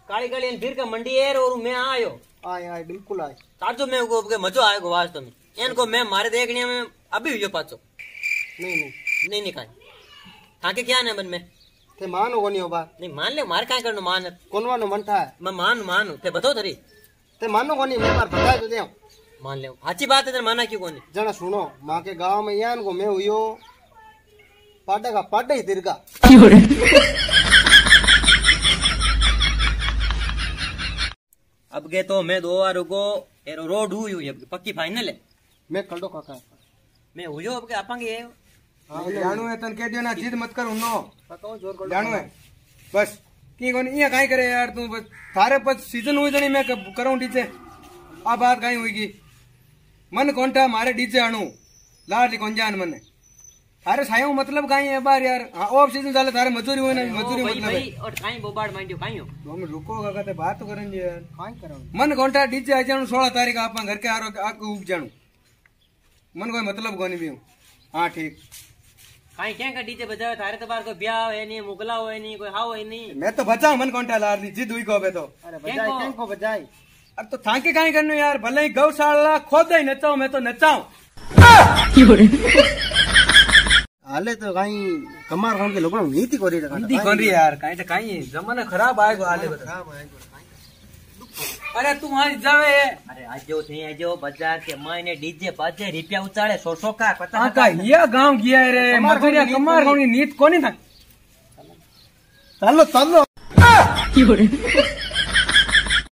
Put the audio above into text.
काली काली फिर का मंडी है और मैं आयो आए बिल्कुल आए ताजो मैं को मजो आएगो वास्तव में इनको मैं मारे देखने में अभी हुई पाचो नहीं काई ताके क्या ने मन में ते मानो कोनी हो बात नहीं मान ले मार काय करनो मान कोनवानो मन था मैं मानु ते बतो थरी ते मानो कोनी मैं बार बता तो दे मान ले अच्छी बात है तेरे माना क्यों कोनी जना सुनो मां के गांव में यान को मैं हुयो पाडा का पाडा ही तिरका अब के तो मैं 2 बार रुको एरो रोड हुई पक्की फाइनल है मैं कल्डो काका मैं हुयो अब के आपांगे हां जानू है तन कह दियो ना जिद मत कर उनो काका जोर कर जानू है बस की कोनी ये काई करे यार तू बस थारे पर सीजन हुई जणी मैं करूं डीजे आ बात काई होईगी मन कोंटा मारे डीजे आणू लाड कोन जान मन थारे सायो मतलब काई है बार यार ऑफ सीजन चाले थारे मजूरी होय ना मजूरी मतलब भाई और काई बोबाड़ मांडियो काई हो तो हम रुको काका ते बात करन जे यार काई करो मन कोंटा डीजे आ जाणू 16 तारीख आपा घर के आरो आकू उग जाणू मन कोई मतलब कोनी भी हां ठीक काई क्या का डीजे बजावे थारे तो बार कोई ब्याह है नहीं मुगला है नहीं कोई हाव है नहीं मैं तो बचाऊं मन कोंटा लार नी जिद हुई को बे तो अरे बजाई केन को बजाई अब तो थाके काई करनो यार भले ही गौशाला खोद ही नचाऊं मैं तो नचाऊं हाले तो काई कमार कोन के लोगन नीति कोरी नीति कोन री यार काई तो काई जमाना खराब आएगो हाले खराब आएगो अरे तू वहां जावे अरे आजो बाजार के मायने डीजे बाजे रुपया उचाड़े 100 का 50 का ये गांव गया रे मजूरिया कमार कोनी नीत कोनी था चलो